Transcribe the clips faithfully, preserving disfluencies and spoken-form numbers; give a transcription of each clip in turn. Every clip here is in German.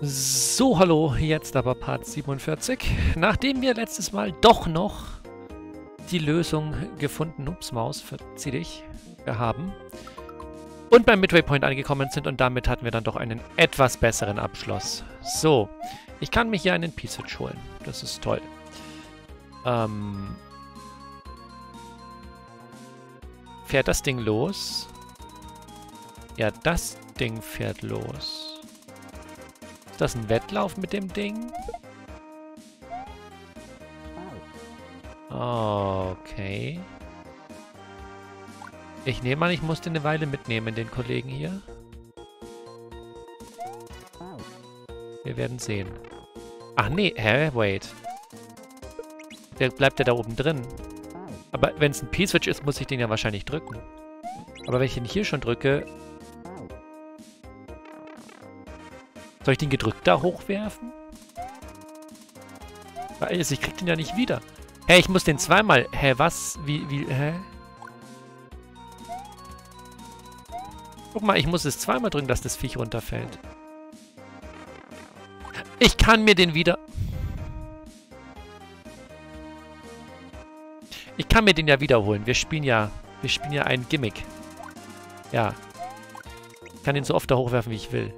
So, hallo, jetzt aber Part siebenundvierzig. Nachdem wir letztes Mal doch noch die Lösung gefunden, ups, Maus, verzieh dich, wir haben, und beim Midway Point angekommen sind und damit hatten wir dann doch einen etwas besseren Abschluss. So, ich kann mich hier einen P-Switch holen. Das ist toll. Ähm, fährt das Ding los? Ja, das Ding fährt los. Ist das ein Wettlauf mit dem Ding? Okay. Ich nehme an, ich musste eine Weile mitnehmen, den Kollegen hier. Wir werden sehen. Ach nee, hä? Wait. Der bleibt ja da oben drin. Aber wenn es ein P-Switch ist, muss ich den ja wahrscheinlich drücken. Aber wenn ich den hier schon drücke... Soll ich den gedrückt da hochwerfen? Also ich krieg den ja nicht wieder. Hä, ich muss den zweimal... Hä, was? Wie, wie, hä? Guck mal, ich muss es zweimal drücken, dass das Viech runterfällt. Ich kann mir den wieder... Ich kann mir den ja wiederholen. Wir spielen ja... Wir spielen ja ein Gimmick. Ja. Ich kann ihn so oft da hochwerfen, wie ich will.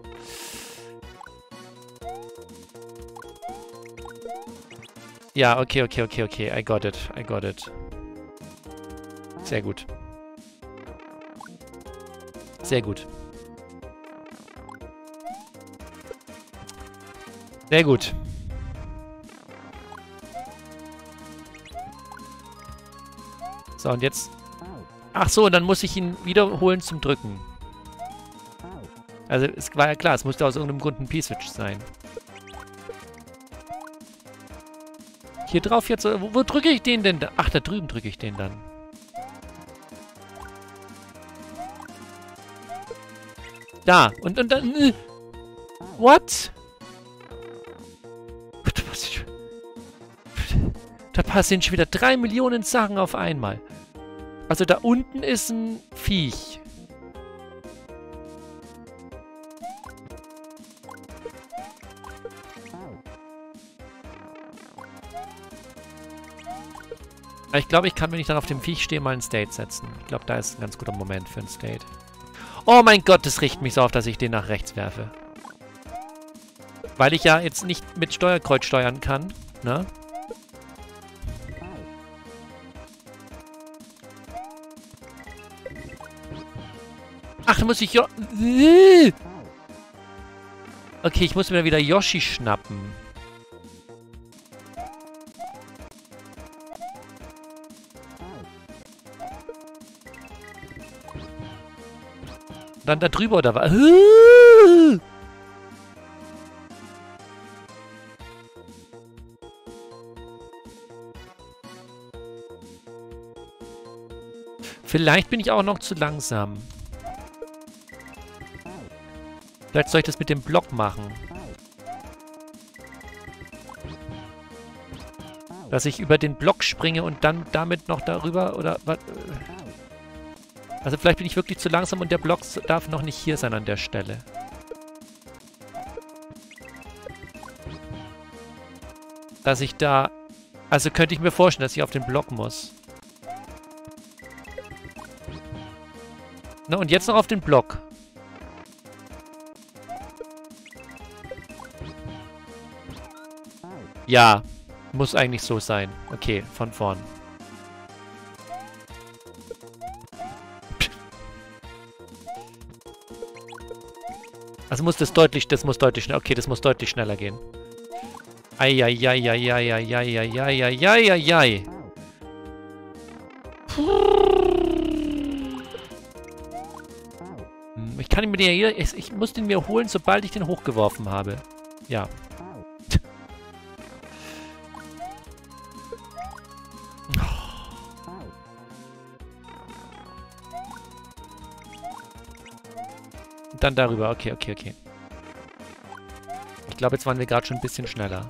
Ja, okay, okay, okay, okay. I got it. I got it. Sehr gut. Sehr gut. Sehr gut. So, und jetzt... Ach so, dann muss ich ihn wiederholen zum Drücken. Also, es war ja klar, es musste aus irgendeinem Grund ein P-Switch sein. Hier drauf jetzt... Wo, wo drücke ich den denn? Ach, da drüben drücke ich den dann. Da. Und, und dann... Äh, what? Da passieren schon wieder drei Millionen Sachen auf einmal. Also da unten ist ein Viech. Ich glaube, ich kann, wenn ich dann auf dem Viech stehe, mal ein State setzen. Ich glaube, da ist ein ganz guter Moment für ein State. Oh mein Gott, das riecht mich so auf, dass ich den nach rechts werfe. Weil ich ja jetzt nicht mit Steuerkreuz steuern kann, ne? Ach, da muss ich Jo... Okay, ich muss mir wieder Yoshi schnappen. Dann da drüber oder was? Vielleicht bin ich auch noch zu langsam. Vielleicht soll ich das mit dem Block machen. Dass ich über den Block springe und dann damit noch darüber oder was? Also vielleicht bin ich wirklich zu langsam und der Block darf noch nicht hier sein an der Stelle. Dass ich da... Also könnte ich mir vorstellen, dass ich auf den Block muss. Na, und jetzt noch auf den Block. Ja, muss eigentlich so sein. Okay, von vorn. Also muss das deutlich, das muss deutlich schneller, okay, das muss deutlich schneller gehen. Eieieiei. Ich kann ihn mir den ja, ich, ich muss den mir holen, sobald ich den hochgeworfen habe. Ja. Dann darüber. Okay, okay, okay. Ich glaube, jetzt waren wir gerade schon ein bisschen schneller.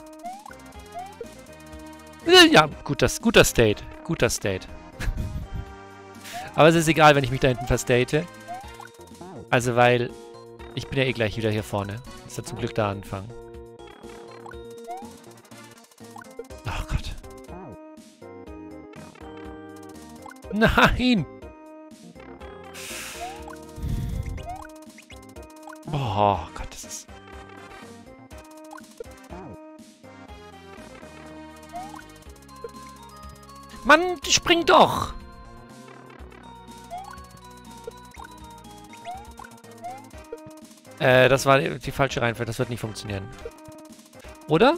Ja, guter, guter State. Guter State. Aber es ist egal, wenn ich mich da hinten verstate. Also, weil ich bin ja eh gleich wieder hier vorne. Ist ja zum Glück da anfangen. Nein! Oh Gott, das ist... Mann, spring doch! Äh, das war die, die falsche Reihenfolge. Das wird nicht funktionieren. Oder?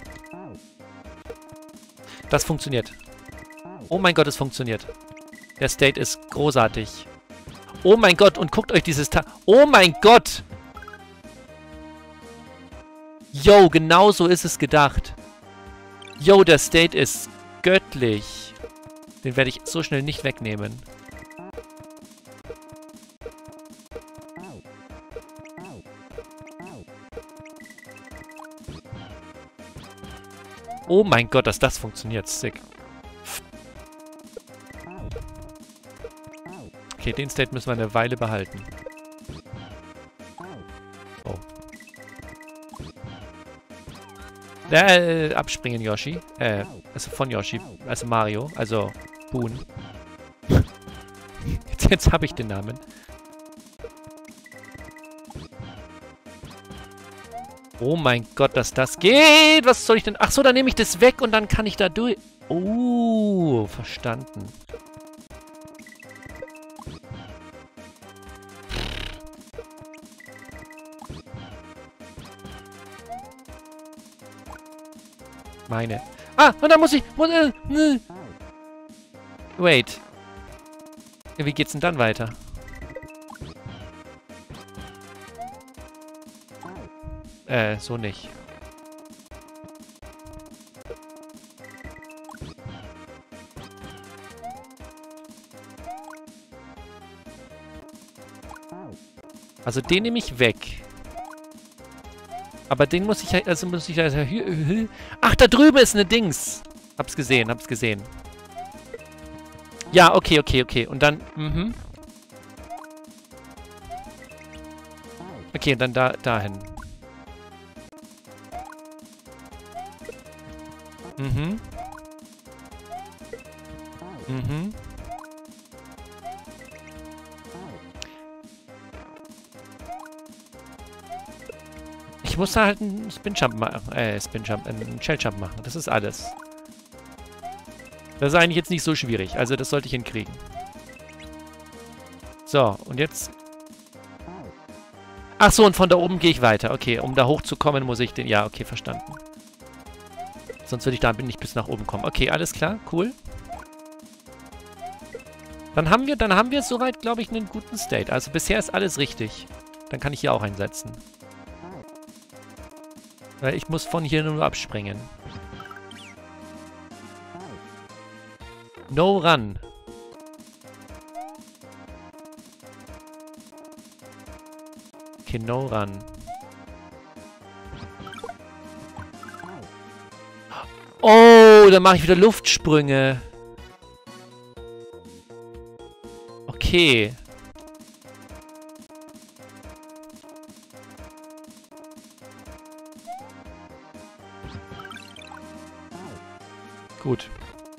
Das funktioniert. Oh mein Gott, es funktioniert. Der State ist großartig. Oh mein Gott, und guckt euch dieses Ta... Oh mein Gott! Yo, genau so ist es gedacht. Yo, der State ist göttlich. Den werde ich so schnell nicht wegnehmen. Oh mein Gott, dass das funktioniert. Sick. Okay, den State müssen wir eine Weile behalten. Oh. Äh, abspringen, Yoshi. Äh, also von Yoshi. Also Mario. Also Boon. Jetzt, jetzt habe ich den Namen. Oh mein Gott, dass das geht! Was soll ich denn... Ach so, dann nehme ich das weg und dann kann ich da durch... Oh, verstanden. Meine. Ah, und dann muss ich... Muss, äh, äh. Wait. Wie geht's denn dann weiter? Äh, so nicht. Also den nehme ich weg. Aber den muss ich halt, also muss ich also... Ach, da drüben ist eine Dings. Hab's gesehen, hab's gesehen. Ja, okay, okay, okay. Und dann, mhm. Okay, und dann da, dahin. Mhm. Mhm. Ich muss da halt einen Spin-Jump machen. Äh, Spin-Jump, einen Shell-Jump machen. Das ist alles. Das ist eigentlich jetzt nicht so schwierig. Also das sollte ich hinkriegen. So, und jetzt... Ach so, und von da oben gehe ich weiter. Okay, um da hochzukommen, muss ich den... Ja, okay, verstanden. Sonst würde ich da nicht bis nach oben kommen. Okay, alles klar, cool. Dann haben wir, dann haben wir soweit, glaube ich, einen guten State. Also bisher ist alles richtig. Dann kann ich hier auch einsetzen. Weil ich muss von hier nur abspringen. No run. Okay, no run. Oh, dann mache ich wieder Luftsprünge. Okay. Gut.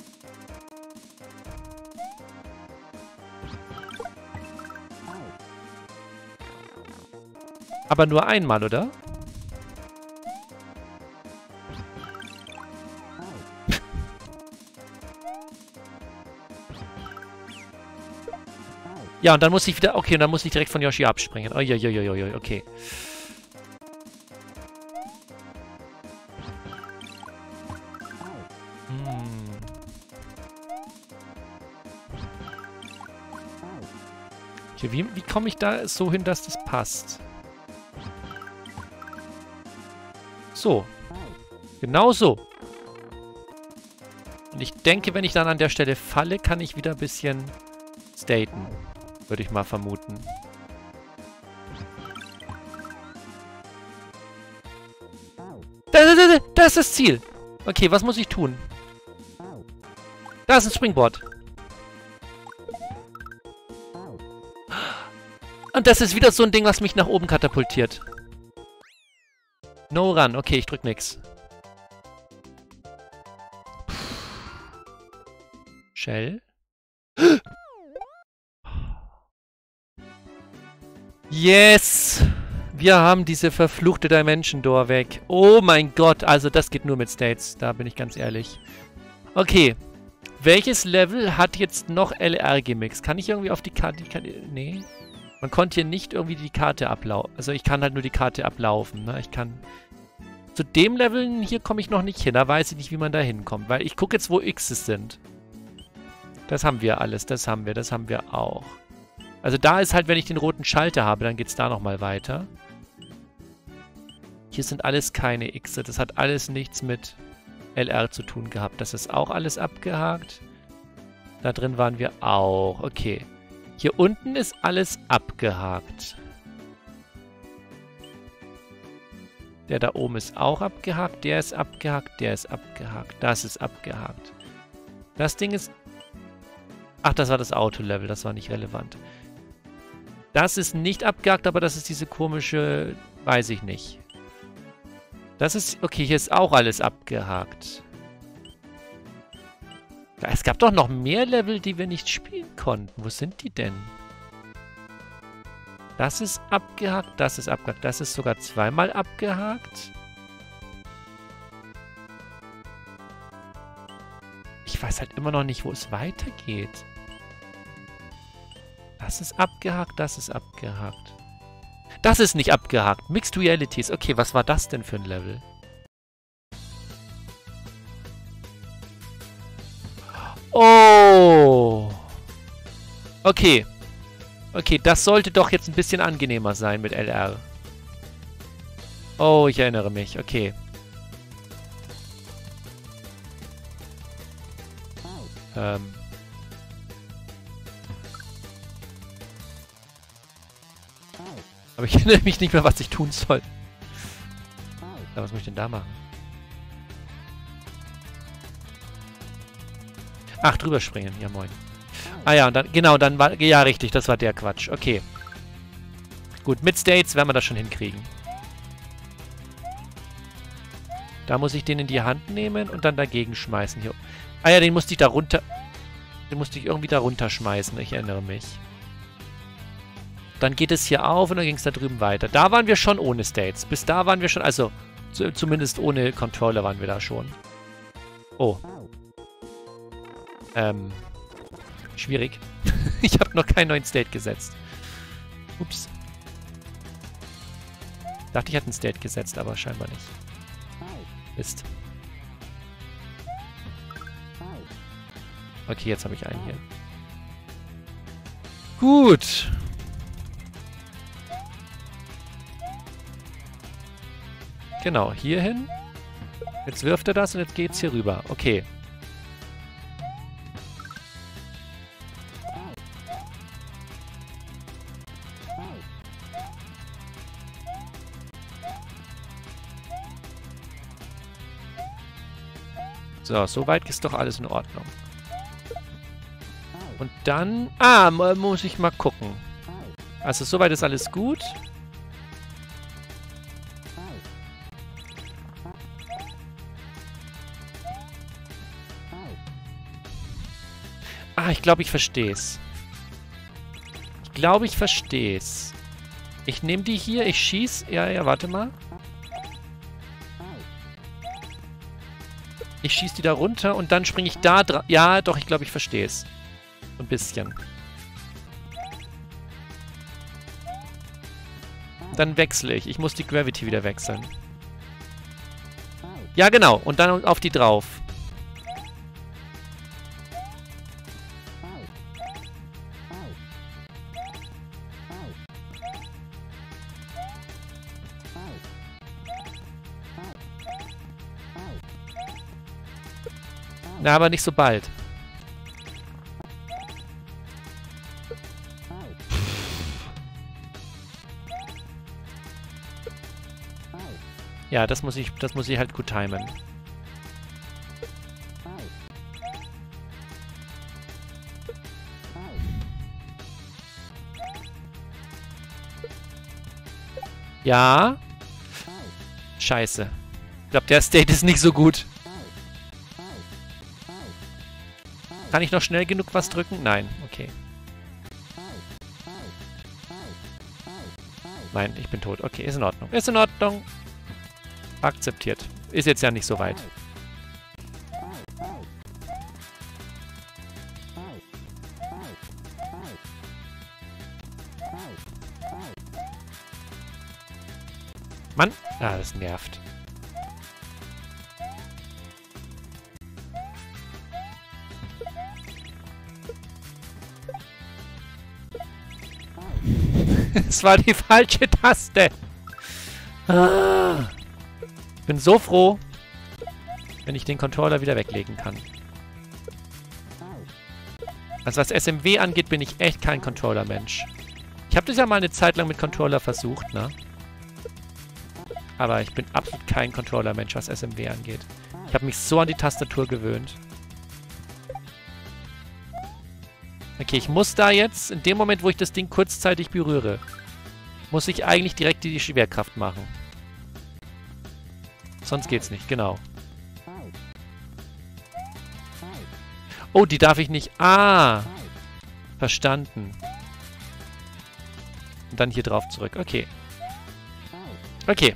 Aber nur einmal, oder? Ja, und dann muss ich wieder... Okay, und dann muss ich direkt von Yoshi abspringen. Oh, ja, ja, ja, ja, okay. Hm. Okay, wie, wie komme ich da so hin, dass das passt? So. Genau so. Und ich denke, wenn ich dann an der Stelle falle, kann ich wieder ein bisschen staten. Würde ich mal vermuten. Da, da, da, da ist das Ziel. Okay, was muss ich tun? Da ist ein Springboard. Und das ist wieder so ein Ding, was mich nach oben katapultiert. No run. Okay, ich drück nix. Shell. Yes! Wir haben diese verfluchte Dimension Door weg. Oh mein Gott, also das geht nur mit States. Da bin ich ganz ehrlich. Okay. Welches Level hat jetzt noch L R gemixt? Kann ich irgendwie auf die Karte... Die Karte nee. Man konnte hier nicht irgendwie die Karte ablaufen. Also ich kann halt nur die Karte ablaufen. Ne? Ich kann... Zu dem Level hier komme ich noch nicht hin. Da weiß ich nicht, wie man da hinkommt. Weil ich gucke jetzt, wo X's sind. Das haben wir alles. Das haben wir. Das haben wir auch. Also da ist halt, wenn ich den roten Schalter habe, dann geht es da nochmal weiter. Hier sind alles keine X'e. Das hat alles nichts mit L R zu tun gehabt. Das ist auch alles abgehakt. Da drin waren wir auch. Okay. Hier unten ist alles abgehakt. Der da oben ist auch abgehakt. Der ist abgehakt. Der ist abgehakt. Das ist abgehakt. Das Ding ist... Ach, das war das Auto-Level. Das war nicht relevant. Das ist nicht abgehakt, aber das ist diese komische... Weiß ich nicht. Das ist... Okay, hier ist auch alles abgehakt. Ja, es gab doch noch mehr Level, die wir nicht spielen konnten. Wo sind die denn? Das ist abgehakt, das ist abgehakt. Das ist sogar zweimal abgehakt. Ich weiß halt immer noch nicht, wo es weitergeht. Das ist abgehakt, das ist abgehakt. Das ist nicht abgehakt. Mixed Realities. Okay, was war das denn für ein Level? Oh. Okay. Okay, das sollte doch jetzt ein bisschen angenehmer sein mit L R. Oh, ich erinnere mich. Okay. Ähm. Aber ich erinnere mich nicht mehr, was ich tun soll. Ja, was muss ich denn da machen? Ach, drüber springen. Ja, moin. Ah ja, und dann, genau, dann war, ja, richtig, das war der Quatsch. Okay. Gut, mit States werden wir das schon hinkriegen. Da muss ich den in die Hand nehmen und dann dagegen schmeißen. Hier. Ah ja, den musste ich da runter... Den musste ich irgendwie da runterschmeißen, ich erinnere mich. Dann geht es hier auf und dann ging es da drüben weiter. Da waren wir schon ohne States. Bis da waren wir schon, also zu, zumindest ohne Controller waren wir da schon. Oh. Ähm... Schwierig. Ich habe noch keinen neuen State gesetzt. Ups. Dachte, ich hätte einen State gesetzt, aber scheinbar nicht. Mist. Okay, jetzt habe ich einen hier. Gut. Genau, hier hin. Jetzt wirft er das und jetzt geht's hier rüber. Okay. So, soweit ist doch alles in Ordnung. Und dann... Ah, muss ich mal gucken. Also, soweit ist alles gut. Ah, ich glaube, ich verstehe es. Ich glaube, ich verstehe es. Ich nehme die hier, ich schieße... Ja, ja, warte mal. Ich schieße die da runter und dann springe ich da dran. Ja, doch, ich glaube, ich verstehe es. Ein bisschen. Dann wechsle ich. Ich muss die Gravity wieder wechseln. Ja, genau. Und dann auf die drauf. Na, aber nicht so bald. Ja, das muss ich, das muss ich halt gut timen. Ja. Scheiße. Ich glaube, der State ist nicht so gut. Kann ich noch schnell genug was drücken? Nein. Okay. Nein, ich bin tot. Okay, ist in Ordnung. Ist in Ordnung. Akzeptiert. Ist jetzt ja nicht so weit. Mann! Ah, das nervt. Es war die falsche Taste. Ah. Bin so froh, wenn ich den Controller wieder weglegen kann. Also was S M W angeht, bin ich echt kein Controller-Mensch. Ich habe das ja mal eine Zeit lang mit Controller versucht, ne? Aber ich bin absolut kein Controller-Mensch, was S M W angeht. Ich habe mich so an die Tastatur gewöhnt. Okay, ich muss da jetzt, in dem Moment, wo ich das Ding kurzzeitig berühre, muss ich eigentlich direkt die Schwerkraft machen. Sonst geht's nicht, genau. Oh, die darf ich nicht... Ah! Verstanden. Und dann hier drauf zurück. Okay. Okay.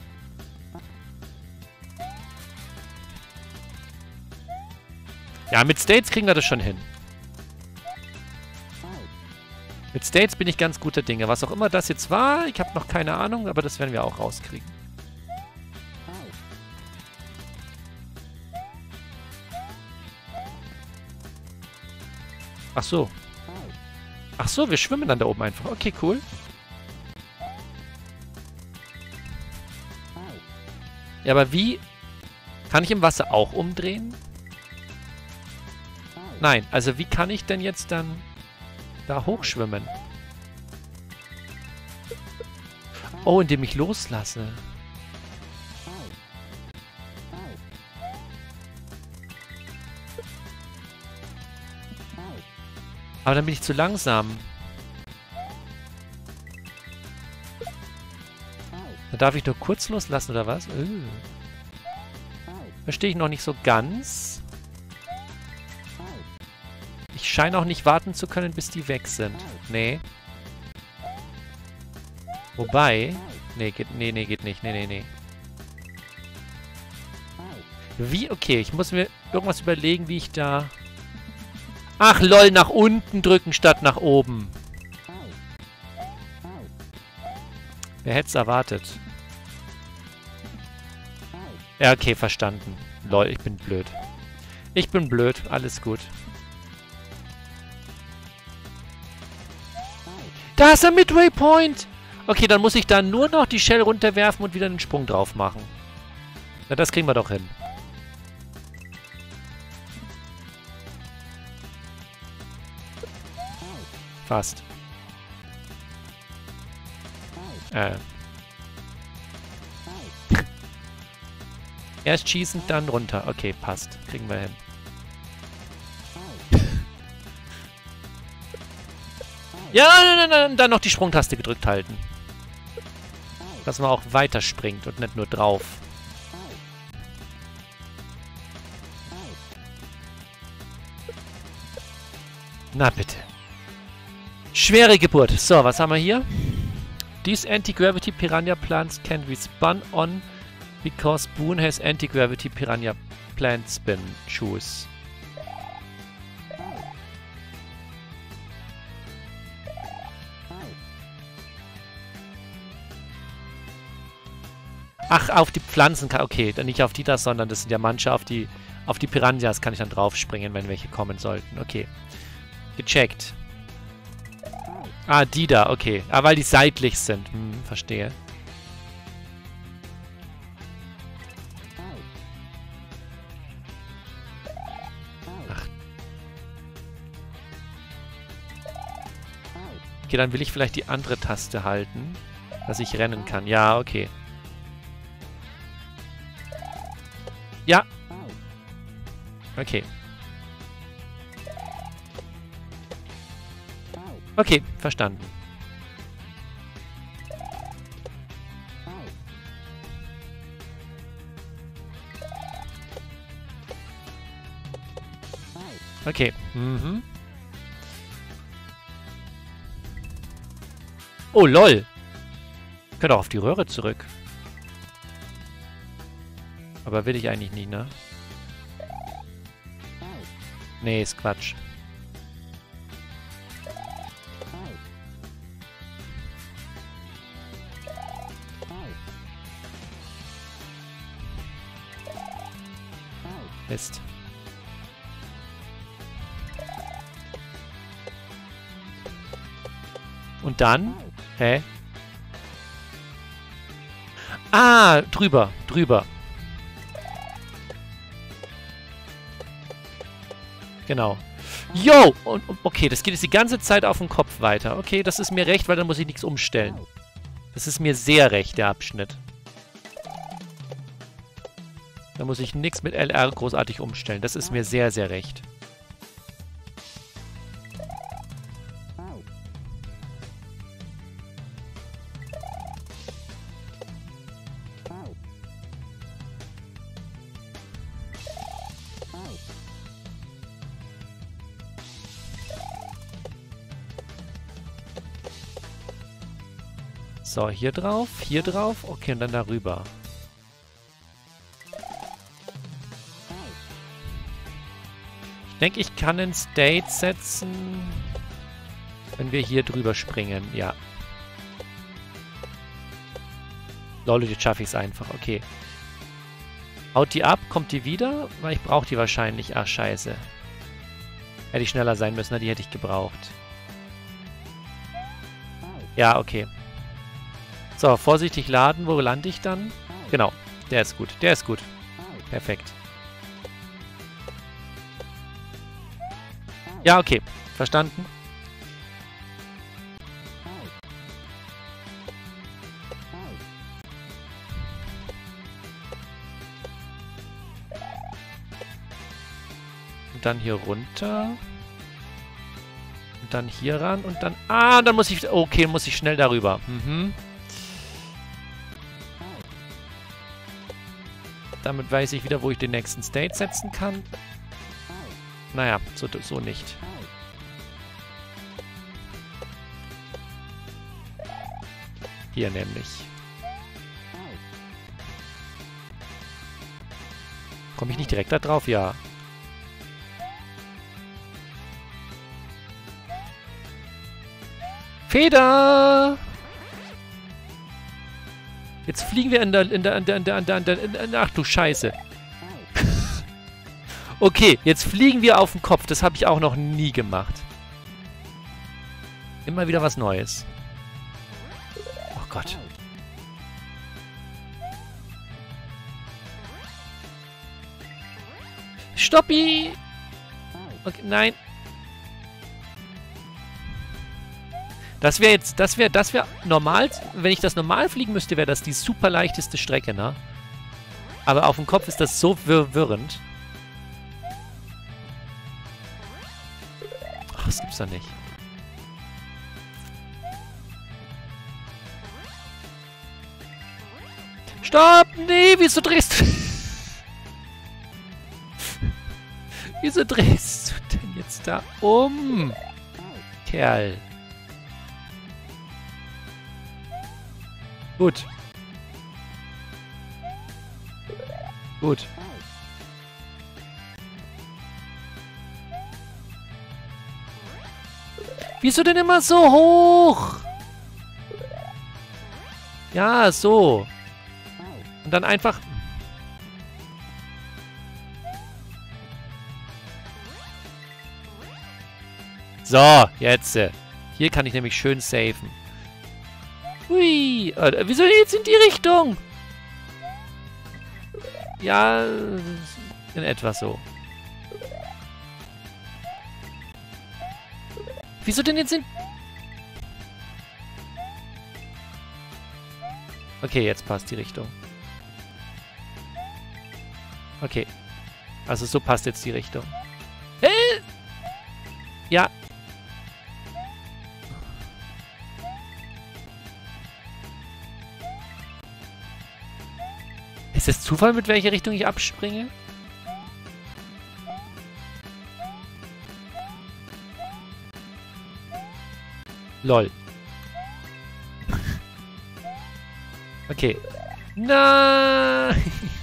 Ja, mit States kriegen wir das schon hin. Mit States bin ich ganz guter Dinge. Was auch immer das jetzt war, ich habe noch keine Ahnung, aber das werden wir auch rauskriegen. Ach so. Ach so, wir schwimmen dann da oben einfach. Okay, cool. Ja, aber wie... Kann ich im Wasser auch umdrehen? Nein, also wie kann ich denn jetzt dann... da hochschwimmen? Oh, indem ich loslasse. Aber dann bin ich zu langsam. Da darf ich nur kurz loslassen, oder was? Öh. Verstehe ich noch nicht so ganz. Ich scheine auch nicht warten zu können, bis die weg sind. Nee. Wobei... Nee, geht, nee, nee, geht nicht. Nee, nee, nee. Wie? Okay, ich muss mir irgendwas überlegen, wie ich da... Ach, lol, nach unten drücken statt nach oben. Wer hätte es erwartet? Ja, okay, verstanden. Lol, ich bin blöd. Ich bin blöd, alles gut. Da ist der Midway Point! Okay, dann muss ich da nur noch die Shell runterwerfen und wieder einen Sprung drauf machen. Na, das kriegen wir doch hin. Fast. Äh. Erst schießen, dann runter. Okay, passt. Kriegen wir hin. Ja, nein, nein, nein, dann noch die Sprungtaste gedrückt halten. Dass man auch weiter springt und nicht nur drauf. Na bitte. Schwere Geburt. So, was haben wir hier? These anti-gravity piranha plants can be spun on because Boone has anti-gravity piranha plant spin shoes. Ach, auf die Pflanzen kann... Okay, dann nicht auf die das, sondern das sind ja manche auf die... Auf die Piranhas kann ich dann draufspringen, wenn welche kommen sollten. Okay. Gecheckt. Ah, die da, okay. Ah, weil die seitlich sind. Hm, verstehe. Ach. Okay, dann will ich vielleicht die andere Taste halten, dass ich rennen kann. Ja, okay. Ja. Okay. Okay, verstanden. Okay. Mhm. Oh, lol. Ich könnte auch auf die Röhre zurück. Aber will ich eigentlich nicht, ne? Nee, ist Quatsch. Mist. Und dann? Hä? Ah, drüber, drüber. Genau. Yo! Und, okay, das geht jetzt die ganze Zeit auf den Kopf weiter. Okay, das ist mir recht, weil dann muss ich nichts umstellen. Das ist mir sehr recht, der Abschnitt. Da muss ich nichts mit L R großartig umstellen. Das ist mir sehr, sehr recht. So, hier drauf, hier drauf. Okay, und dann darüber. Ich denke, ich kann ein State setzen, wenn wir hier drüber springen. Ja. Lol, jetzt schaffe ich es einfach. Okay. Haut die ab, kommt die wieder? Weil ich brauche die wahrscheinlich. Ach, scheiße. Hätte ich schneller sein müssen, ne? Die hätte ich gebraucht. Ja, okay. So, vorsichtig laden. Wo lande ich dann? Genau. Der ist gut. Der ist gut. Perfekt. Ja, okay. Verstanden. Und dann hier runter. Und dann hier ran. Und dann... Ah, dann muss ich... Okay, muss ich schnell darüber. Mhm. Damit weiß ich wieder, wo ich den nächsten State setzen kann. Naja, so, so nicht. Hier nämlich. Komme ich nicht direkt da drauf? Ja. Feder! Jetzt fliegen wir in der... In der, in der, in der, in der, in der, in der, in der ach du Scheiße. Okay, jetzt fliegen wir auf den Kopf. Das habe ich auch noch nie gemacht. Immer wieder was Neues. Oh Gott. Stoppi! Okay, nein. Das wäre jetzt, das wäre, das wäre normal, wenn ich das normal fliegen müsste, wäre das die super leichteste Strecke, ne? Aber auf dem Kopf ist das so verwirrend. Ach, das gibt's doch nicht. Stopp! Nee, wieso drehst du... Wieso drehst du denn jetzt da um? Kerl. Gut. Gut. Wieso denn immer so hoch? Ja, so. Und dann einfach... So, jetzt. Hier kann ich nämlich schön safen. Hui. Äh, wieso jetzt in die Richtung? Ja, in etwa so. Wieso denn jetzt in... Okay, jetzt passt die Richtung. Okay. Also so passt jetzt die Richtung. Äh! Ja. Ist es Zufall, mit welcher Richtung ich abspringe? Lol. Okay. Nein!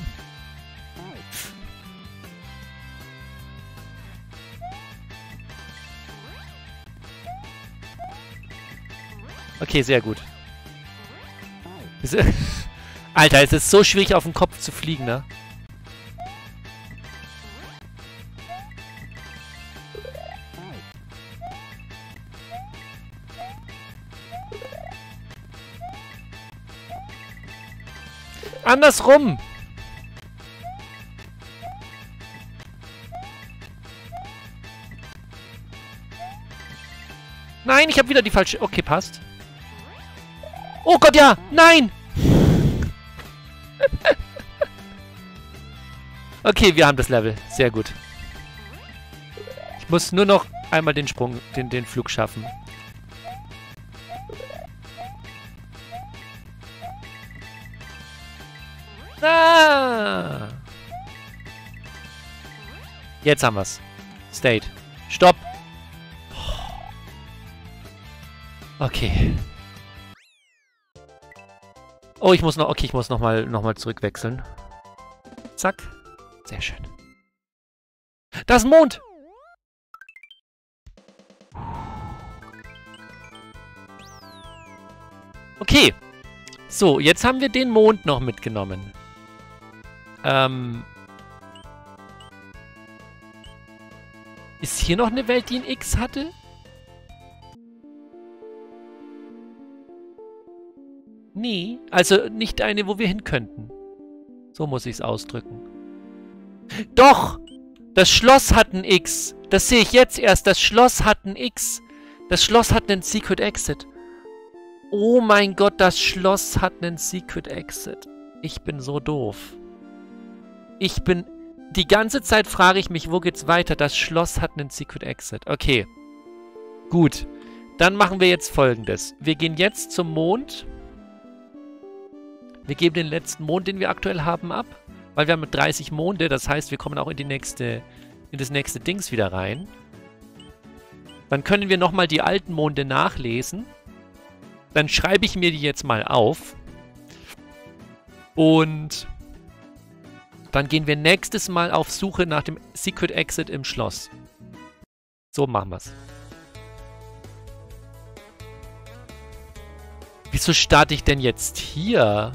Okay, sehr gut. Alter, es ist so schwierig auf den Kopf zu fliegen, ne? Andersrum! Nein, ich habe wieder die falsche... Okay, passt. Oh Gott, ja! Nein! Okay, wir haben das Level. Sehr gut. Ich muss nur noch einmal den Sprung, den, den Flug schaffen. Ah! Jetzt haben wir's. State. Stopp! Okay. Oh, ich muss noch... Okay, ich muss nochmal noch mal zurückwechseln. Zack. Sehr schön. Das ist ein Mond! Okay. So, jetzt haben wir den Mond noch mitgenommen. Ähm... Ist hier noch eine Welt, die ein X hatte? Nee, also nicht eine, wo wir hin könnten. So muss ich es ausdrücken. Doch! Das Schloss hat ein X. Das sehe ich jetzt erst. Das Schloss hat ein X. Das Schloss hat einen Secret Exit. Oh mein Gott, das Schloss hat einen Secret Exit. Ich bin so doof. Ich bin... Die ganze Zeit frage ich mich, wo geht's weiter? Das Schloss hat einen Secret Exit. Okay. Gut. Dann machen wir jetzt Folgendes. Wir gehen jetzt zum Mond. Wir geben den letzten Mond, den wir aktuell haben, ab. Weil wir haben dreißig Monde. Das heißt, wir kommen auch in die nächste, in das nächste Dings wieder rein. Dann können wir nochmal die alten Monde nachlesen. Dann schreibe ich mir die jetzt mal auf. Und dann gehen wir nächstes Mal auf Suche nach dem Secret Exit im Schloss. So machen wir es. Wieso starte ich denn jetzt hier?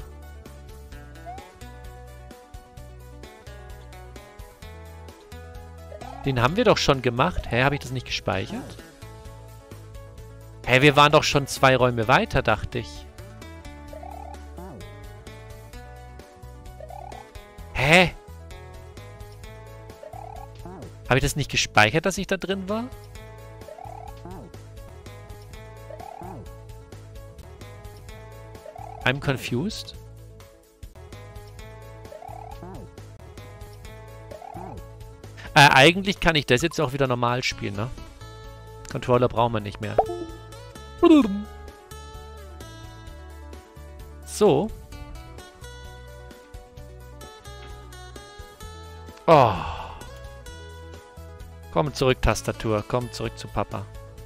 Den haben wir doch schon gemacht. Hä, habe ich das nicht gespeichert? Hä, wir waren doch schon zwei Räume weiter, dachte ich. Hä? Habe ich das nicht gespeichert, dass ich da drin war? I'm confused. Äh, eigentlich kann ich das jetzt auch wieder normal spielen, ne? Controller brauchen wir nicht mehr. So. Oh. Komm zurück, Tastatur. Komm zurück zu Papa.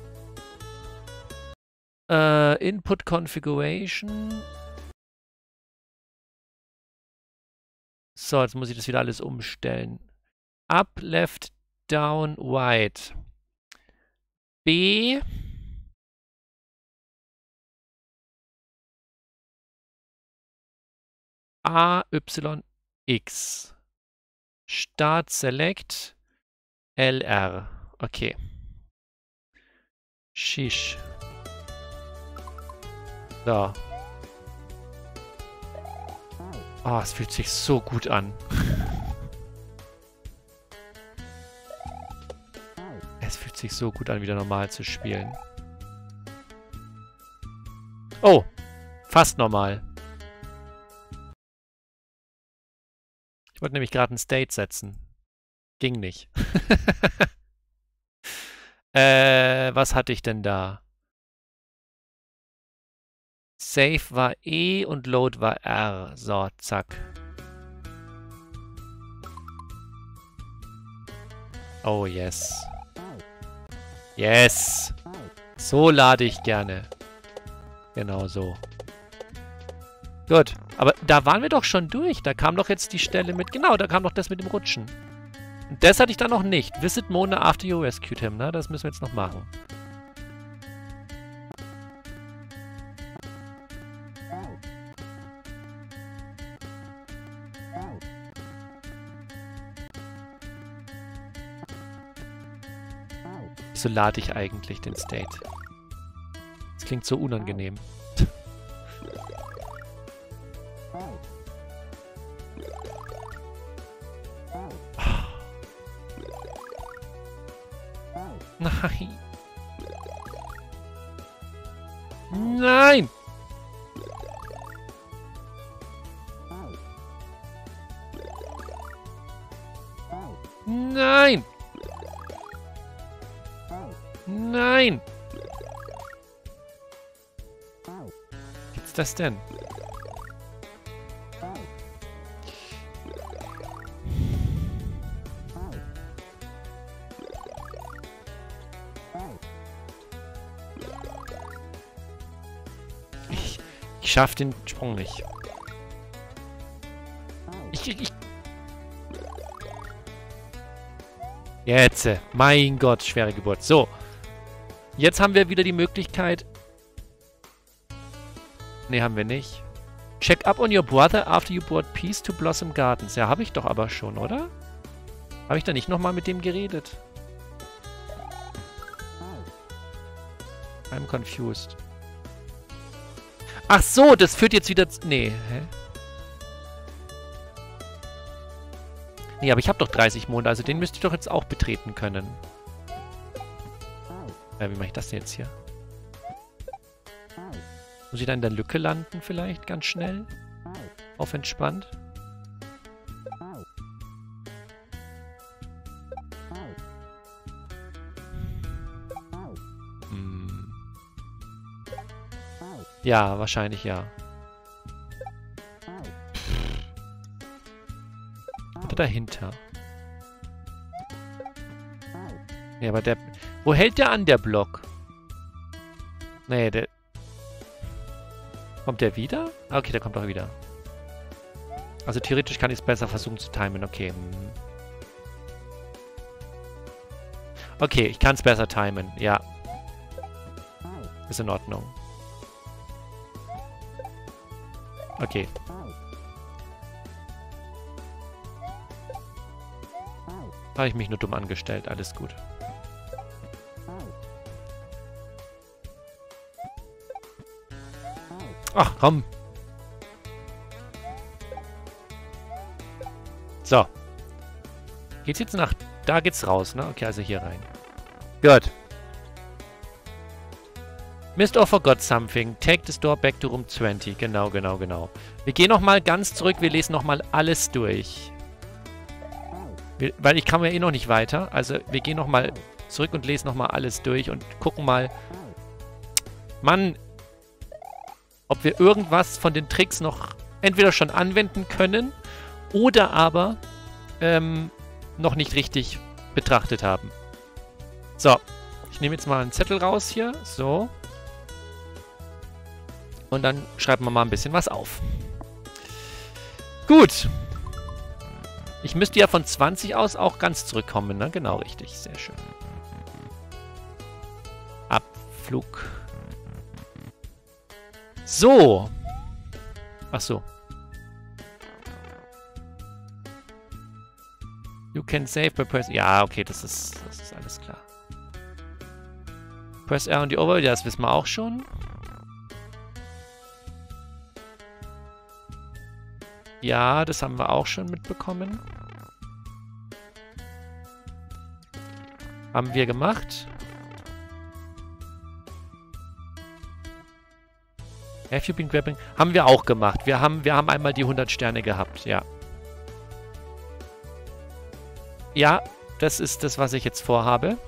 Äh, Input Configuration. So, jetzt muss ich das wieder alles umstellen. Up, left, down, right. B. A, Y, X. Start, Select, L, R. Okay. Shish. So. Oh, es fühlt sich so gut an. Es fühlt sich so gut an, wieder normal zu spielen. Oh, fast normal. Ich wollte nämlich gerade ein State setzen. Ging nicht. äh, was hatte ich denn da? Save war E und Load war R. So, zack. Oh, yes. Yes. So lade ich gerne. Genau so. Gut. Aber da waren wir doch schon durch. Da kam doch jetzt die Stelle mit... Genau, da kam doch das mit dem Rutschen. Und das hatte ich dann noch nicht. Visit Mona after you rescued him, ne? Das müssen wir jetzt noch machen. Wieso lade ich eigentlich den State? Das klingt so unangenehm. Nein. Nein. Nein. Nein. Gibt's das denn? Ich, ich schaff den Sprung nicht. Ich, ich, Jetzt. Mein Gott, schwere Geburt. So. Jetzt haben wir wieder die Möglichkeit... Ne, haben wir nicht. Check up on your brother after you brought peace to Blossom Gardens. Ja, habe ich doch aber schon, oder? Habe ich da nicht nochmal mit dem geredet? I'm confused. Ach so, das führt jetzt wieder... Nee, hä? Nee, aber ich habe doch dreißig Monde, also den müsste ich doch jetzt auch betreten können. Ja, wie mache ich das denn jetzt hier? Muss ich da in der Lücke landen vielleicht, ganz schnell? Auf entspannt? Hm. Ja, wahrscheinlich ja. Oder dahinter? Ja, aber der... Wo hält der an, der Block? Nee, der... Kommt der wieder? Ah, okay, der kommt auch wieder. Also theoretisch kann ich es besser versuchen zu timen. Okay. Okay, ich kann es besser timen. Ja. Ist in Ordnung. Okay. Habe ich mich nur dumm angestellt. Alles gut. Ach, komm. So. Geht's jetzt nach... Da geht's raus, ne? Okay, also hier rein. Gut. Missed or forgot something. Take this door back to room zwanzig. Genau, genau, genau. Wir gehen nochmal ganz zurück. Wir lesen nochmal alles durch. Wir, weil ich kam ja eh noch nicht weiter. Also wir gehen nochmal zurück und lesen nochmal alles durch und gucken mal... Mann... Ob wir irgendwas von den Tricks noch entweder schon anwenden können oder aber ähm, noch nicht richtig betrachtet haben. So, ich nehme jetzt mal einen Zettel raus hier. So. Und dann schreiben wir mal ein bisschen was auf. Gut. Ich müsste ja von zwanzig aus auch ganz zurückkommen, ne? Genau, richtig. Sehr schön. Abflug. So. Ach so. You can save by press... Ja, okay, das ist, das ist alles klar. Press R on the over, ja, das wissen wir auch schon. Ja, das haben wir auch schon mitbekommen. Haben wir gemacht. Have you been grabbing? Haben wir auch gemacht. Wir haben, wir haben einmal die hundert Sterne gehabt, ja. Ja, das ist das, was ich jetzt vorhabe.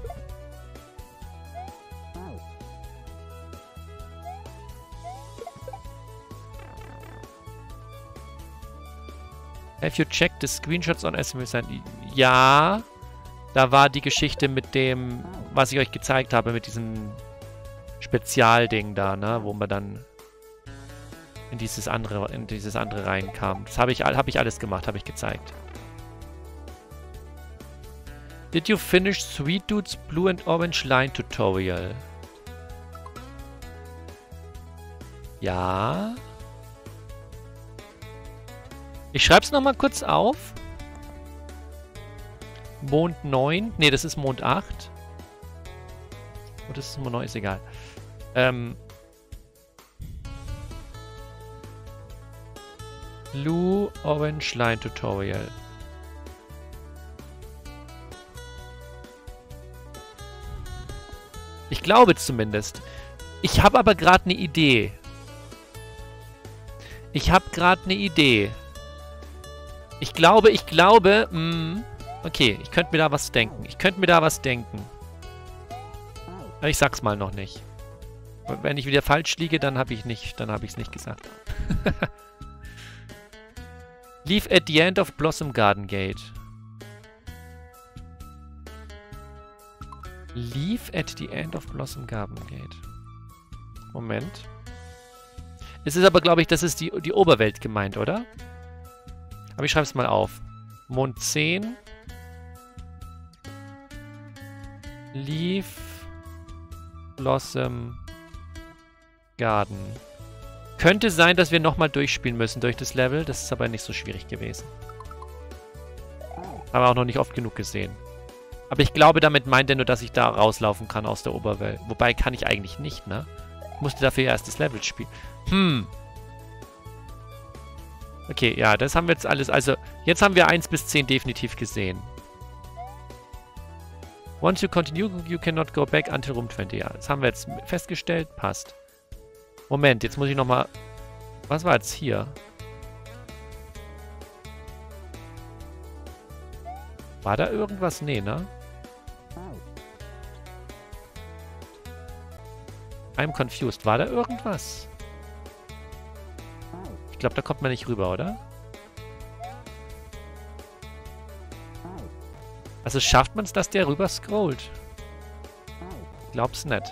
Have you checked the screenshots on S M S? Ja, da war die Geschichte mit dem, was ich euch gezeigt habe, mit diesem Spezialding da, ne, wo man dann... in dieses andere, in dieses andere reinkam. Das habe ich, hab ich alles gemacht, habe ich gezeigt. Did you finish Sweet Dude's Blue and Orange Line Tutorial? Ja. Ich schreibe es nochmal kurz auf. Mond neun. Ne, das ist Mond acht. Oh, das ist Mond neun, ist egal. Ähm. Blue Orange Line Tutorial. Ich glaube zumindest. Ich habe aber gerade eine Idee. Ich habe gerade eine Idee. Ich glaube, ich glaube... Mh, okay, ich könnte mir da was denken. Ich könnte mir da was denken. Aber ich sag's mal noch nicht. Wenn ich wieder falsch liege, dann habe ich nicht, dann habe ich es nicht gesagt. Leave at the end of Blossom Garden Gate. Leave at the end of Blossom Garden Gate. Moment. Es ist aber, glaube ich, das ist die, die Oberwelt gemeint, oder? Aber ich schreibe es mal auf. Mond zehn. Leave Blossom Garden. Könnte sein, dass wir nochmal durchspielen müssen durch das Level. Das ist aber nicht so schwierig gewesen. Aber auch noch nicht oft genug gesehen. Aber ich glaube, damit meint er nur, dass ich da rauslaufen kann aus der Oberwelt. Wobei kann ich eigentlich nicht, ne? Ich musste dafür erst das Level spielen. Hm. Okay, ja, das haben wir jetzt alles. Also, jetzt haben wir eins bis zehn definitiv gesehen. Once you continue, you cannot go back until room twenty. Ja, das haben wir jetzt festgestellt. Passt. Moment, jetzt muss ich nochmal... Was war jetzt hier? War da irgendwas? Nee, ne? I'm confused. War da irgendwas? Ich glaube, da kommt man nicht rüber, oder? Also schafft man es, dass der rüber scrollt? Glaub's nicht.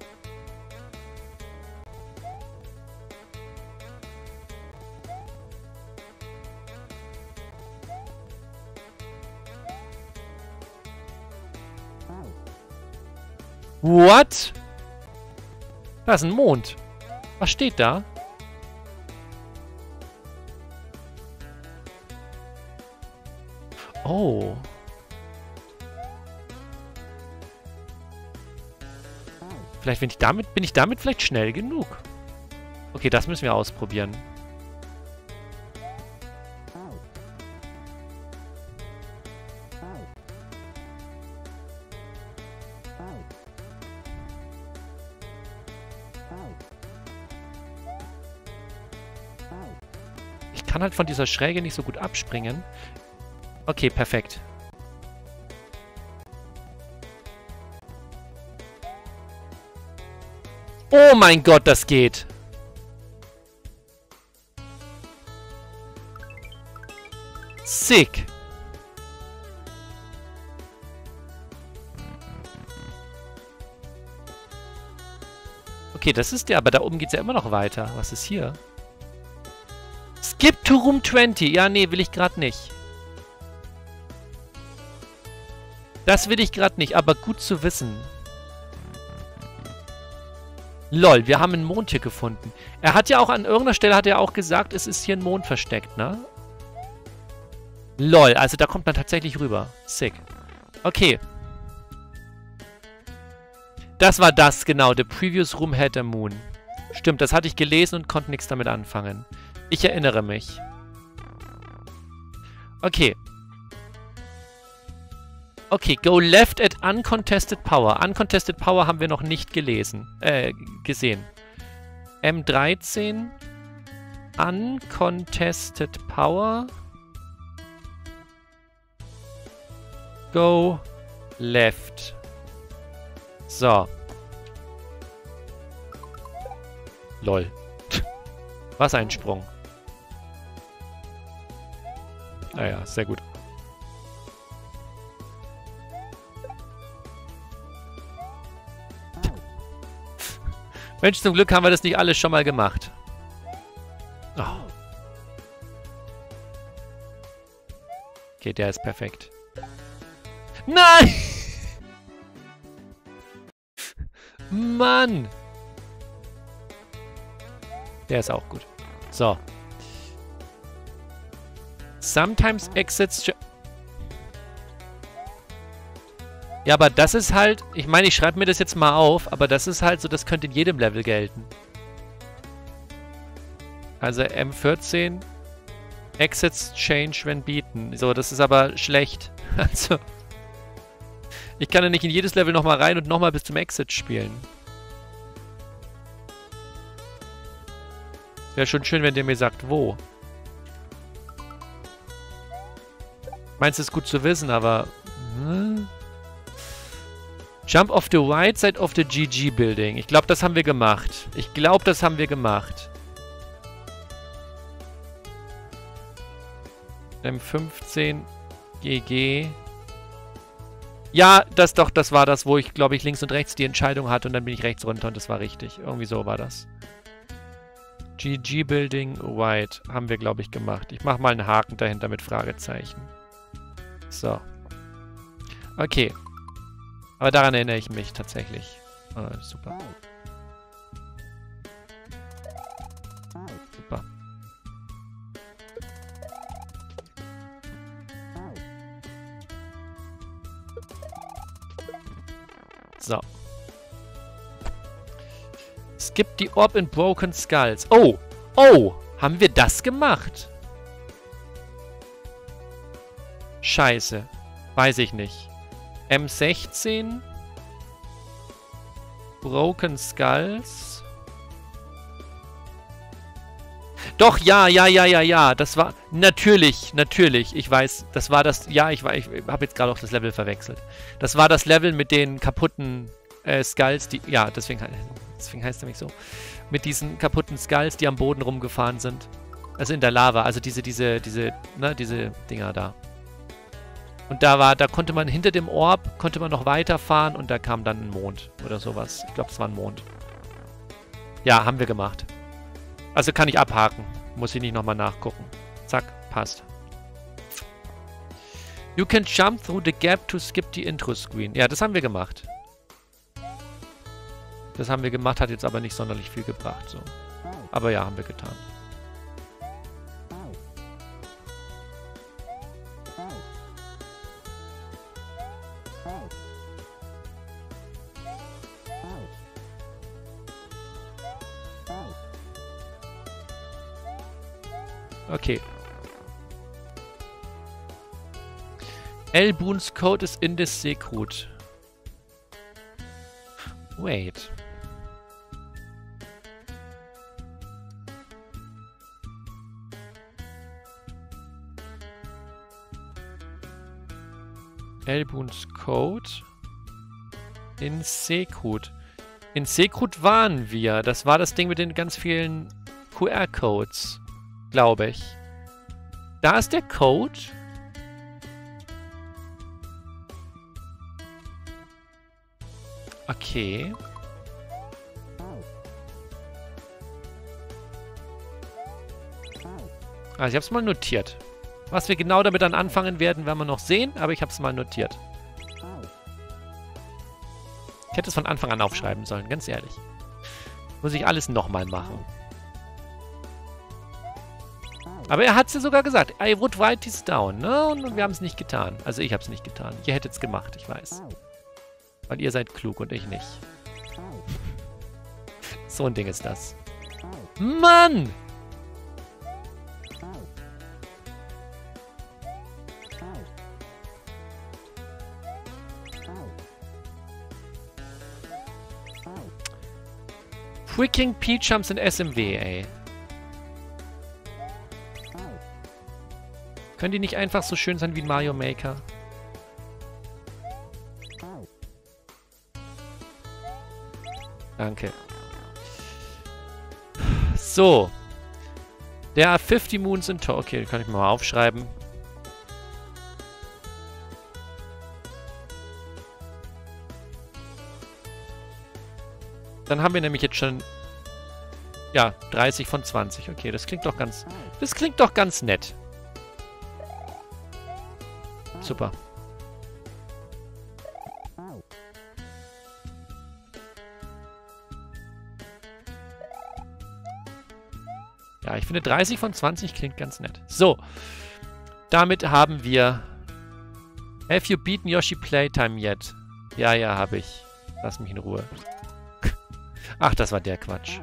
What? Da ist ein Mond. Was steht da? Oh. Vielleicht bin ich damit, bin ich damit vielleicht schnell genug. Okay, das müssen wir ausprobieren. Ich kann halt von dieser Schräge nicht so gut abspringen. Okay, perfekt. Oh mein Gott, das geht. Sick. Okay, das ist der, aber da oben geht es ja immer noch weiter. Was ist hier? Skip to Room zwanzig. Ja, nee, will ich gerade nicht. Das will ich gerade nicht, aber gut zu wissen. Lol, wir haben einen Mond hier gefunden. Er hat ja auch an irgendeiner Stelle hat er auch gesagt, es ist hier ein Mond versteckt, ne? Lol, also da kommt man tatsächlich rüber. Sick. Okay. Das war das, genau. The previous room had a moon. Stimmt, das hatte ich gelesen und konnte nichts damit anfangen. Ich erinnere mich. Okay. Okay, go left at uncontested power. Uncontested power haben wir noch nicht gelesen. Äh, gesehen. M dreizehn. Uncontested power. Go left. So. Lol. Was ein Sprung. Ah ja, sehr gut. Mensch, zum Glück haben wir das nicht alles schon mal gemacht. Okay, der ist perfekt. Nein! Mann! Der ist auch gut. So. Sometimes exits... Ja, aber das ist halt... Ich meine, ich schreibe mir das jetzt mal auf, aber das ist halt so, das könnte in jedem Level gelten. Also M vierzehn... Exits change when beaten. So, das ist aber schlecht. Also... Ich kann ja nicht in jedes Level nochmal rein und nochmal bis zum Exit spielen. Wäre schon schön, wenn der mir sagt, wo. Meinst du, ist gut zu wissen, aber... Hm? Jump off the right side of the G G Building. Ich glaube, das haben wir gemacht. Ich glaube, das haben wir gemacht. M fünfzehn G G. Ja, das doch, das war das, wo ich, glaube ich, links und rechts die Entscheidung hatte und dann bin ich rechts runter und das war richtig. Irgendwie so war das. G G Building White haben wir, glaube ich, gemacht. Ich mache mal einen Haken dahinter mit Fragezeichen. So. Okay. Aber daran erinnere ich mich tatsächlich. Oh, super. Super. So. Skip the Orb in Broken Skulls. Oh! Oh! Haben wir das gemacht? Scheiße. Weiß ich nicht. M sechzehn. Broken Skulls. Doch, ja, ja, ja, ja, ja. Das war... Natürlich, natürlich. Ich weiß, das war das... Ja, ich, ich habe jetzt gerade auch das Level verwechselt. Das war das Level mit den kaputten äh, Skulls, die... Ja, deswegen, deswegen heißt es nämlich so. Mit diesen kaputten Skulls, die am Boden rumgefahren sind. Also in der Lava. Also diese, diese, diese, ne, diese Dinger da. Und da war, da konnte man hinter dem Orb, konnte man noch weiterfahren und da kam dann ein Mond oder sowas. Ich glaube, es war ein Mond. Ja, haben wir gemacht. Also kann ich abhaken. Muss ich nicht nochmal nachgucken. Zack, passt. You can jump through the gap to skip the intro screen. Ja, das haben wir gemacht. Das haben wir gemacht, hat jetzt aber nicht sonderlich viel gebracht. So. Aber ja, haben wir getan. Okay. L. Boons Code is in this secret. Wait. L. Boons Code in Secret. In Secret waren wir. Das war das Ding mit den ganz vielen Q R-Codes. Glaube ich. Da ist der Code. Okay. Also ich habe es mal notiert. Was wir genau damit dann anfangen werden, werden wir noch sehen, aber ich habe es mal notiert. Ich hätte es von Anfang an aufschreiben sollen, ganz ehrlich. Muss ich alles nochmal machen. Aber er hat es ja sogar gesagt. I would write this down. Ne? Und, und wir haben es nicht getan. Also ich habe es nicht getan. Ihr hättet es gemacht, ich weiß. Weil ihr seid klug und ich nicht. So ein Ding ist das. Mann! Freaking P-Jumps in S M W, ey. Können die nicht einfach so schön sein wie Mario Maker? Danke. So. There are fifty moons in total. Okay, kann ich mal aufschreiben. Dann haben wir nämlich jetzt schon... Ja, dreißig von zwanzig. Okay, das klingt doch ganz... Das klingt doch ganz nett. super. Ja, ich finde dreißig von zwanzig klingt ganz nett. So, damit haben wir... Have you beaten Yoshi Playtime yet? Ja, ja, habe ich. Lass mich in Ruhe. Ach, das war der Quatsch.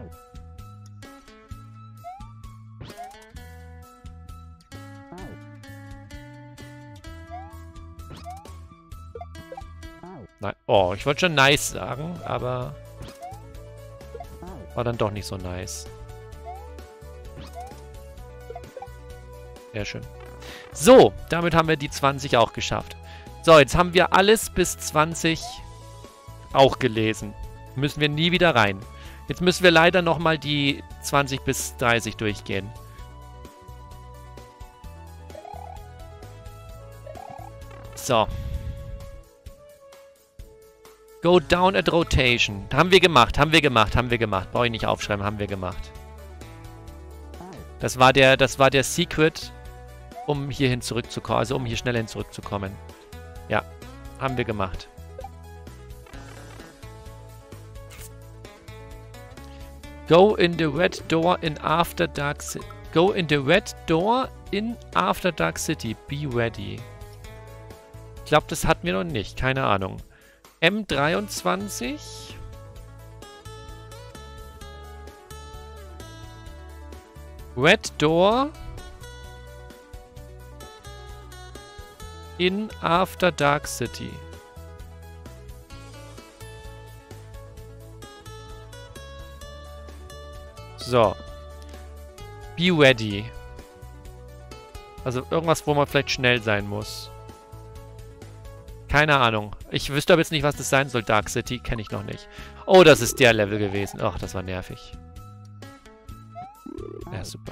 Nein. Oh, ich wollte schon nice sagen, aber war dann doch nicht so nice. Sehr schön. So, damit haben wir die zwanzig auch geschafft. So, jetzt haben wir alles bis zwanzig auch gelesen. Müssen wir nie wieder rein. Jetzt müssen wir leider nochmal die zwanzig bis dreißig durchgehen. So. Go down at rotation. Haben wir gemacht, haben wir gemacht, haben wir gemacht. Brauche ich nicht aufschreiben, haben wir gemacht. Das war der, das war der Secret, um hierhin zurückzukommen. Also um hier schneller hin zurückzukommen. Ja, haben wir gemacht. Go in the red door in After Dark City. Go in the red door in After Dark City. Be ready. Ich glaube, das hatten wir noch nicht. Keine Ahnung. M dreiundzwanzig. Red door in After Dark City. So. Be ready. Also irgendwas, wo man vielleicht schnell sein muss. Keine Ahnung. Ich wüsste aber jetzt nicht, was das sein soll. Dark City kenne ich noch nicht. Oh, das ist der Level gewesen. Ach, das war nervig. Ja, super.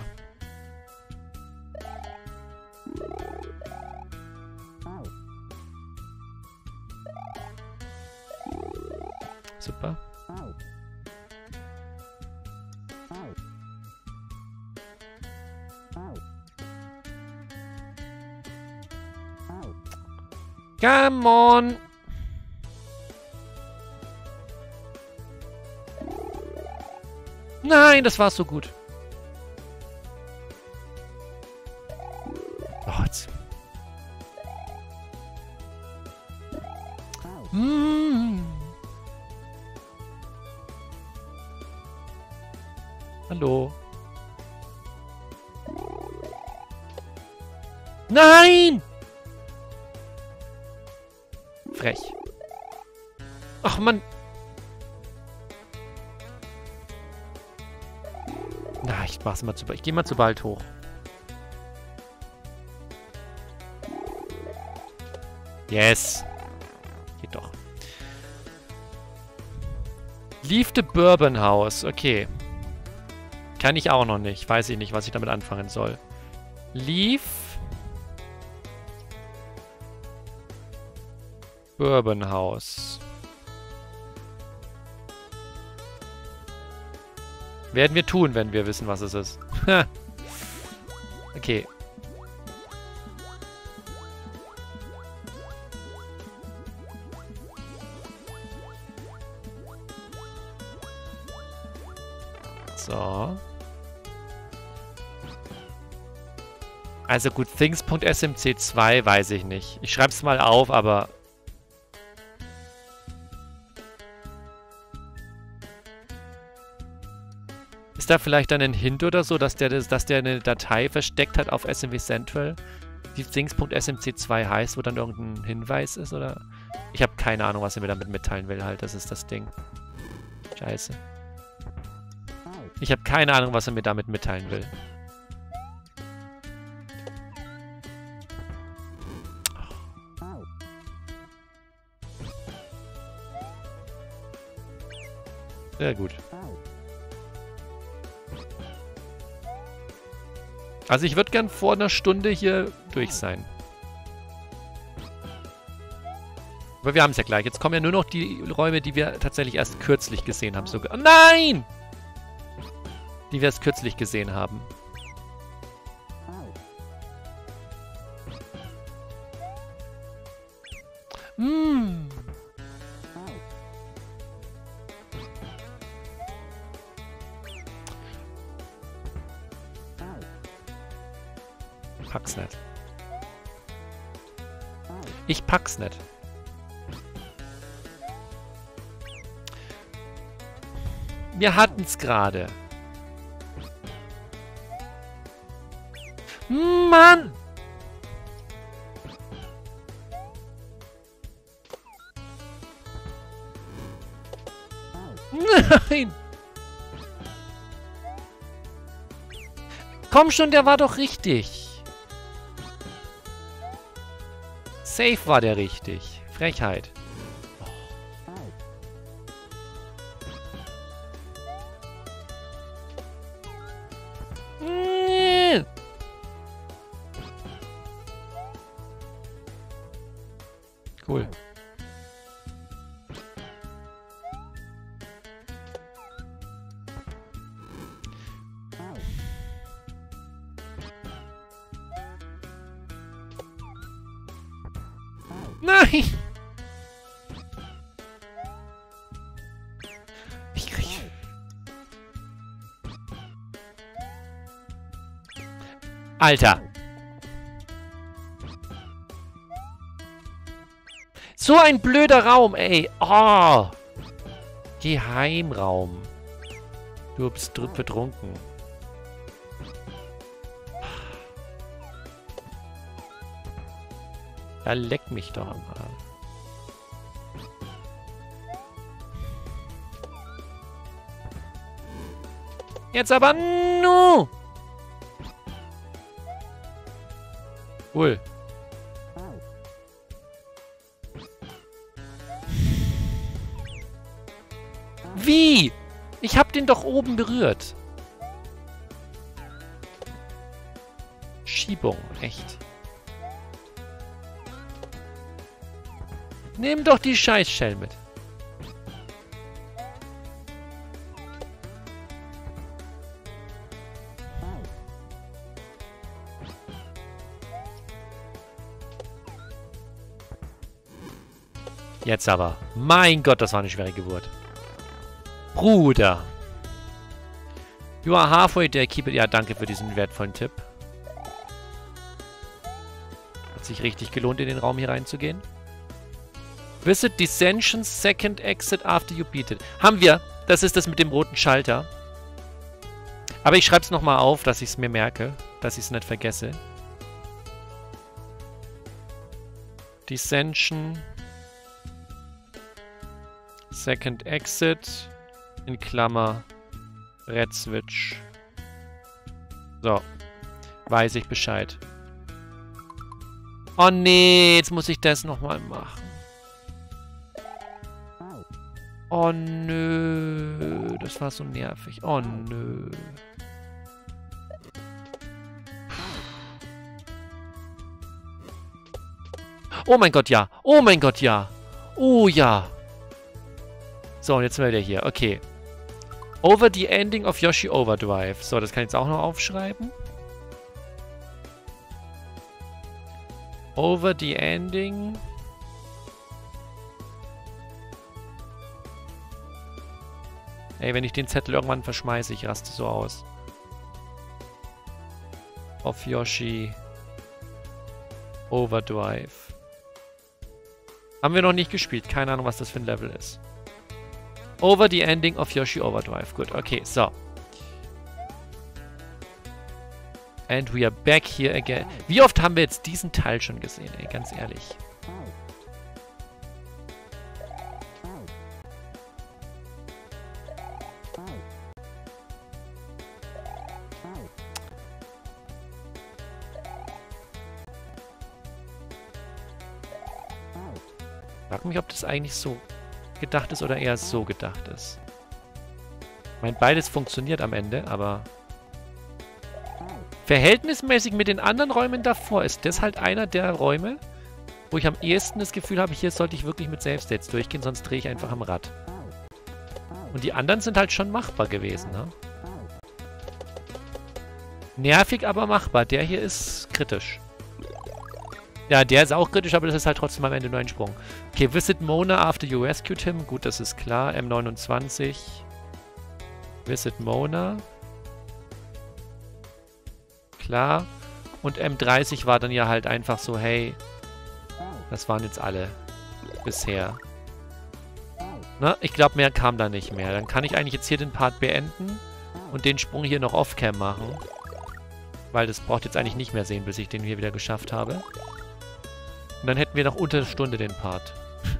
Super. Come on! Nein, das war so gut. Oh, jetzt. Mm. Hallo. Nein! Frech. Ach, Mann. Na, ich mach's mal zu bald. Ich geh mal zu bald hoch. Yes. Geht doch. Leave the Bourbon House. Okay. Kann ich auch noch nicht. Weiß ich nicht, was ich damit anfangen soll. Leave Bourbon House. Werden wir tun, wenn wir wissen, was es ist. Okay. So. Also gut, things.smc zwei weiß ich nicht. Ich schreibe es mal auf, aber... Ist da vielleicht dann ein Hint oder so, dass der, dass der eine Datei versteckt hat auf S M W Central, die things.smc zwei heißt, wo dann irgendein Hinweis ist, oder? Ich habe keine Ahnung, was er mir damit mitteilen will, halt. Das ist das Ding. Scheiße. Ich habe keine Ahnung, was er mir damit mitteilen will. Sehr gut. Also ich würde gern vor einer Stunde hier durch sein. Aber wir haben es ja gleich. Jetzt kommen ja nur noch die Räume, die wir tatsächlich erst kürzlich gesehen haben. Sogar. Oh nein! Die wir erst kürzlich gesehen haben. Mm. Pack's nicht. Ich pack's nicht. Wir hatten's gerade. Mann! Nein! Komm schon, der war doch richtig. Safe war der richtig. Frechheit. Cool. Nein! Ich krieg... Alter! So ein blöder Raum, ey! Oh! Geheimraum. Du bist betrunken. Ja, leck mich doch am Arm. Jetzt aber nu! Cool. Wie? Ich hab den doch oben berührt. Schiebung, echt. Nimm doch die Scheißshell mit. Jetzt aber. Mein Gott, das war eine schwere Geburt. Bruder. You are halfway there, keep it. Ja, danke für diesen wertvollen Tipp. Hat sich richtig gelohnt, in den Raum hier reinzugehen. Visit Dissension's second exit after you beat it. Haben wir. Das ist das mit dem roten Schalter. Aber ich schreibe es nochmal auf, dass ich es mir merke. Dass ich es nicht vergesse. Dissension. Second exit. In Klammer. Red Switch. So. Weiß ich Bescheid. Oh nee, jetzt muss ich das nochmal machen. Oh nö, das war so nervig. Oh nö. Oh mein Gott, ja. Oh mein Gott, ja. Oh ja. So, und jetzt sind wir wieder hier. Okay. Over the ending of Yoshi Overdrive. So, das kann ich jetzt auch noch aufschreiben. Over the ending... Ey, wenn ich den Zettel irgendwann verschmeiße, ich raste so aus. Of Yoshi Overdrive. Haben wir noch nicht gespielt. Keine Ahnung, was das für ein Level ist. Over the ending of Yoshi Overdrive. Gut, okay, so. And we are back here again. Wie oft haben wir jetzt diesen Teil schon gesehen, ey, ganz ehrlich. Ich frage mich, ob das eigentlich so gedacht ist oder eher so gedacht ist. Ich meine, beides funktioniert am Ende, aber... Verhältnismäßig mit den anderen Räumen davor ist das halt einer der Räume, wo ich am ehesten das Gefühl habe, hier sollte ich wirklich mit Save-States durchgehen, sonst drehe ich einfach am Rad. Und die anderen sind halt schon machbar gewesen, ne? Nervig, aber machbar. Der hier ist kritisch. Ja, der ist auch kritisch, aber das ist halt trotzdem am Ende nur ein Sprung. Okay, Visit Mona after you rescued him. Gut, das ist klar. M neunundzwanzig. Visit Mona. Klar. Und M dreißig war dann ja halt einfach so, hey, das waren jetzt alle bisher. Na, ich glaube, mehr kam da nicht mehr. Dann kann ich eigentlich jetzt hier den Part beenden und den Sprung hier noch off-cam machen. Weil das braucht jetzt eigentlich nicht mehr sehen, bis ich den hier wieder geschafft habe. Und dann hätten wir noch unter eine Stunde den Part.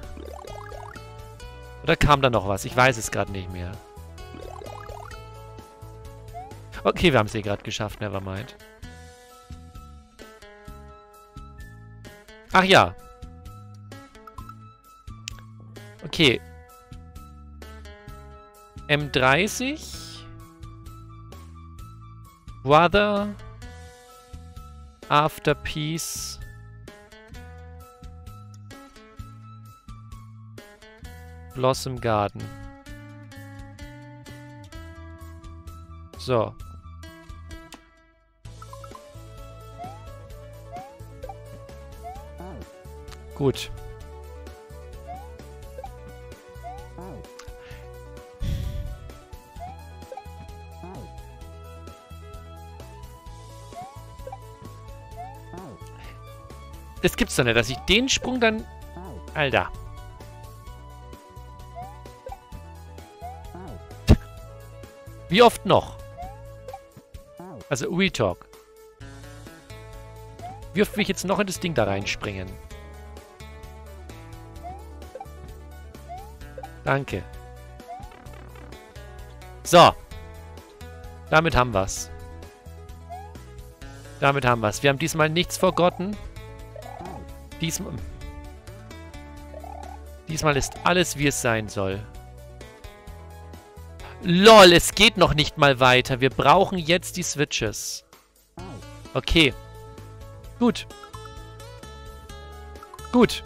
Oder kam da noch was? Ich weiß es gerade nicht mehr. Okay, wir haben es eh gerade geschafft, nevermind. Ach ja. Okay. M dreißig. Brother. After Peace. Blossom Garden. So. Gut. Das gibt's doch nicht, dass ich den Sprung dann... Alter. Wie oft noch? Also, Real Talk. Wie oft will ich jetzt noch in das Ding da reinspringen? Danke. So. Damit haben wir's. Damit haben wir's. Wir haben diesmal nichts vergotten. Diesmal... Diesmal ist alles, wie es sein soll. LOL, es geht noch nicht mal weiter. Wir brauchen jetzt die Switches. Okay. Gut. Gut.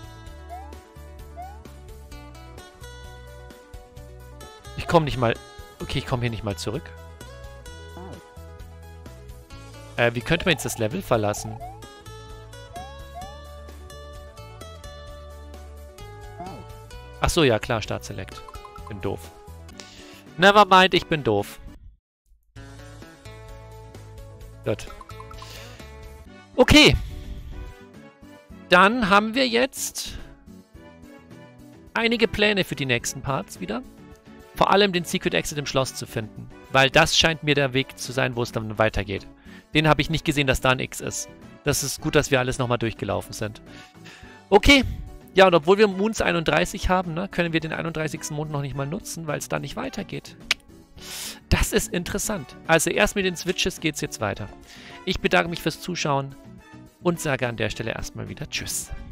Ich komme nicht mal... Okay, ich komme hier nicht mal zurück. Äh, wie könnte man jetzt das Level verlassen? Ach so, ja klar, Start Select. Bin doof. Nevermind, ich bin doof. Gut. Okay. Dann haben wir jetzt einige Pläne für die nächsten Parts wieder. Vor allem den Secret Exit im Schloss zu finden. Weil das scheint mir der Weg zu sein, wo es dann weitergeht. Den habe ich nicht gesehen, dass da ein X ist. Das ist gut, dass wir alles nochmal durchgelaufen sind. Okay. Ja, und obwohl wir Moons einunddreißig haben, ne, können wir den einunddreißigsten Mond noch nicht mal nutzen, weil es da nicht weitergeht. Das ist interessant. Also erst mit den Switches geht es jetzt weiter. Ich bedanke mich fürs Zuschauen und sage an der Stelle erstmal wieder Tschüss.